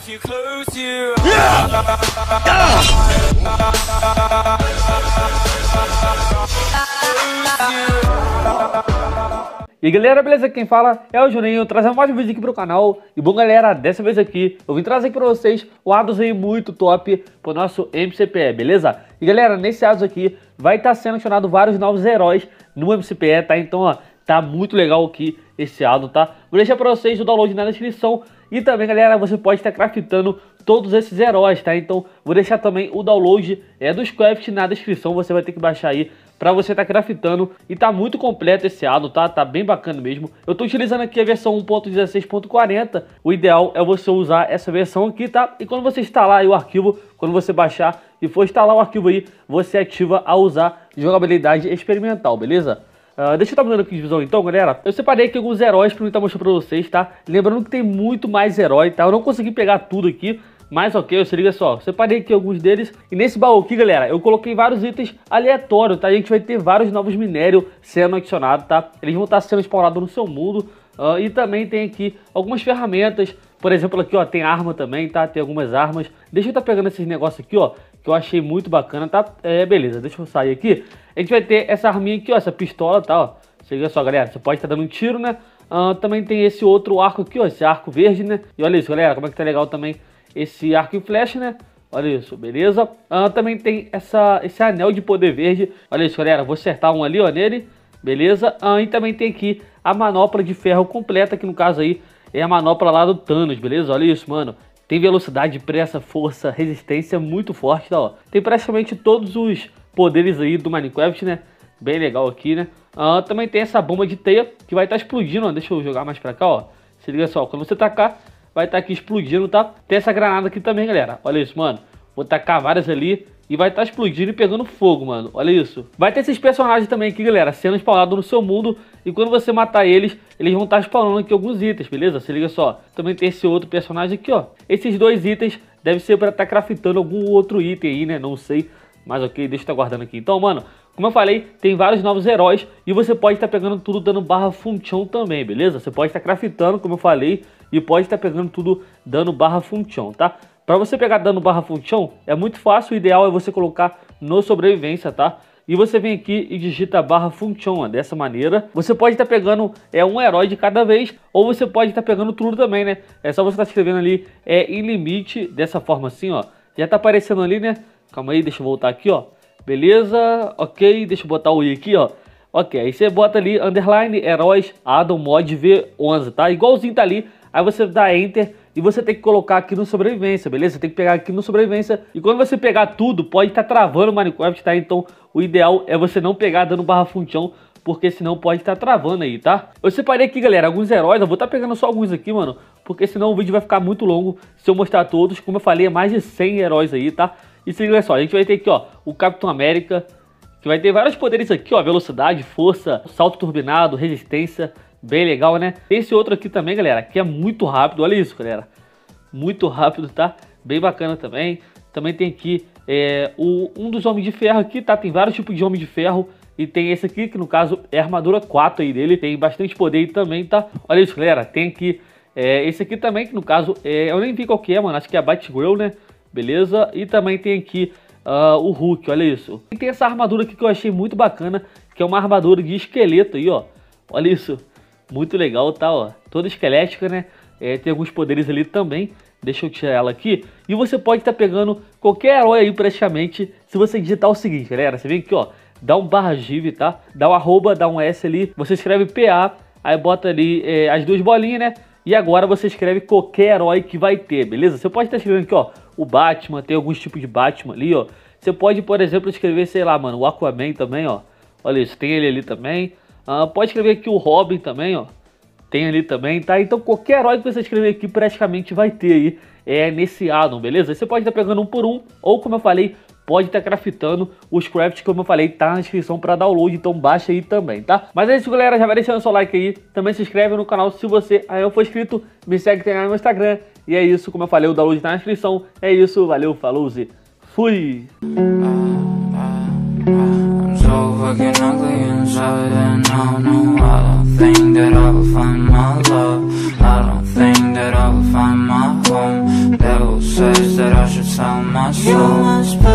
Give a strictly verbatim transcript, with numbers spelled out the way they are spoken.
E aí galera, beleza? Quem fala é o Juninho, trazendo mais um vídeo aqui pro canal. E bom galera, dessa vez aqui eu vim trazer aqui pra vocês o Addons aí muito top pro nosso M C P E, beleza? E galera, nesse Addons aqui vai estar sendo adicionado vários novos heróis no M C P E, tá? Então ó, tá muito legal aqui esse Addon, tá? Vou deixar pra vocês o download na descrição. E também galera, você pode estar craftando todos esses heróis, tá? Então vou deixar também o download é, dos crafts na descrição, você vai ter que baixar aí pra você estar craftando. E tá muito completo esse Addon, tá? Tá bem bacana mesmo. Eu tô utilizando aqui a versão um ponto dezesseis ponto quarenta. O ideal é você usar essa versão aqui, tá? E quando você instalar aí o arquivo, quando você baixar e for instalar o arquivo aí, você ativa a usar jogabilidade experimental, beleza? Uh, deixa eu estar mudando aqui de visão então, galera. Eu separei aqui alguns heróis pra eu estar mostrando pra vocês, tá? Lembrando que tem muito mais herói, tá? Eu não consegui pegar tudo aqui, mas ok, se liga só. Separei aqui alguns deles. E nesse baú aqui, galera, eu coloquei vários itens aleatórios, tá? A gente vai ter vários novos minérios sendo adicionados, tá? Eles vão estar sendo spawnados no seu mundo. Uh, e também tem aqui algumas ferramentas. Por exemplo, aqui, ó, tem arma também, tá? Tem algumas armas. Deixa eu estar pegando esses negócios aqui, ó, que eu achei muito bacana, tá? É, beleza, deixa eu sair aqui. A gente vai ter essa arminha aqui, ó, essa pistola, tá, ó. Se liga só, galera, você pode estar dando um tiro, né? Uh, também tem esse outro arco aqui, ó, esse arco verde, né? E olha isso, galera, como é que tá legal também esse arco e flecha, né? Olha isso, beleza? Uh, também tem essa, esse anel de poder verde. Olha isso, galera, vou acertar um ali, ó, nele. Beleza? Uh, e também tem aqui a manopla de ferro completa, que no caso aí é a manopla lá do Thanos, beleza? Olha isso, mano. Tem velocidade, pressa, força, resistência muito forte, tá, ó. Tem praticamente todos os poderes aí do Minecraft, né? Bem legal aqui, né? Uh, também tem essa bomba de teia que vai estar tá explodindo, ó. Deixa eu jogar mais pra cá, ó. Se liga só, quando você tacar, vai estar tá aqui explodindo, tá? Tem essa granada aqui também, galera. Olha isso, mano. Vou tacar várias ali e vai estar tá explodindo e pegando fogo, mano. Olha isso. Vai ter esses personagens também aqui, galera, sendo spawnados no seu mundo. E quando você matar eles, eles vão estar tá spawnando aqui alguns itens, beleza? Se liga só. Também tem esse outro personagem aqui, ó. Esses dois itens devem ser para estar tá craftando algum outro item aí, né? Não sei. Mas ok, deixa eu estar tá guardando aqui. Então, mano, como eu falei, tem vários novos heróis. E você pode estar tá pegando tudo dando barra função também, beleza? Você pode estar tá craftando, como eu falei. E pode estar tá pegando tudo dando barra função, tá? Para você pegar dano barra função, é muito fácil. O ideal é você colocar no sobrevivência, tá? E você vem aqui e digita barra função, ó, dessa maneira. Você pode estar tá pegando é, um herói de cada vez, ou você pode estar tá pegando tudo também, né? É só você estar tá escrevendo ali é, em limite, dessa forma assim, ó. Já tá aparecendo ali, né? Calma aí, deixa eu voltar aqui, ó. Beleza, ok, deixa eu botar o i aqui, ó. Ok, aí você bota ali, underline, heróis, Addon mod V onze, tá? Igualzinho tá ali, aí você dá enter. E você tem que colocar aqui no sobrevivência, beleza? Você tem que pegar aqui no sobrevivência. E quando você pegar tudo, pode estar tá travando o Minecraft, tá? Então o ideal é você não pegar dando barra função, porque senão pode estar tá travando aí, tá? Eu separei aqui, galera, alguns heróis. Eu vou estar tá pegando só alguns aqui, mano, porque senão o vídeo vai ficar muito longo se eu mostrar todos. Como eu falei, é mais de cem heróis aí, tá? E se liga só, a gente vai ter aqui, ó, o Capitão América, que vai ter vários poderes aqui, ó, velocidade, força, salto turbinado, resistência. Bem legal, né? Tem esse outro aqui também, galera, que é muito rápido. Olha isso, galera. Muito rápido, tá? Bem bacana também. Também tem aqui é, o, um dos Homens de Ferro aqui, tá? Tem vários tipos de Homem de Ferro. E tem esse aqui, que no caso é a armadura quatro aí dele. Tem bastante poder aí também, tá? Olha isso, galera. Tem aqui é, esse aqui também, que no caso é, eu nem vi qual que é, mano. Acho que é a Batgirl, né? Beleza? E também tem aqui uh, o Hulk, olha isso. E tem essa armadura aqui que eu achei muito bacana, que é uma armadura de esqueleto aí, ó. Olha isso. Muito legal, tá, ó. Toda esquelética, né? É, tem alguns poderes ali também. Deixa eu tirar ela aqui. E você pode estar tá pegando qualquer herói aí praticamente, se você digitar o seguinte, galera. Você vem aqui, ó. Dá um barra give, tá? Dá um arroba, dá um S ali. Você escreve P A, aí bota ali é, as duas bolinhas, né? E agora você escreve qualquer herói que vai ter, beleza? Você pode estar tá escrevendo aqui, ó, o Batman. Tem alguns tipos de Batman ali, ó. Você pode, por exemplo, escrever, sei lá, mano, o Aquaman também, ó. Olha isso, tem ele ali também. Uh, pode escrever aqui o Robin também, ó. Tem ali também, tá? Então qualquer herói que você escrever aqui praticamente vai ter aí é, nesse Addon, beleza? Você pode estar tá pegando um por um, ou como eu falei, pode estar tá craftando os crafts, como eu falei, tá na descrição para download, então baixa aí também, tá? Mas é isso, galera, já vai deixando seu like aí, também se inscreve no canal se você ainda não for inscrito, me segue também no Instagram, e é isso, como eu falei, o download tá na descrição, é isso, valeu, falou, Zé, fui! Fucking ugly inside, and I know I don't think that I will find my love. I don't think that I will find my home. That says that I should sell my soul.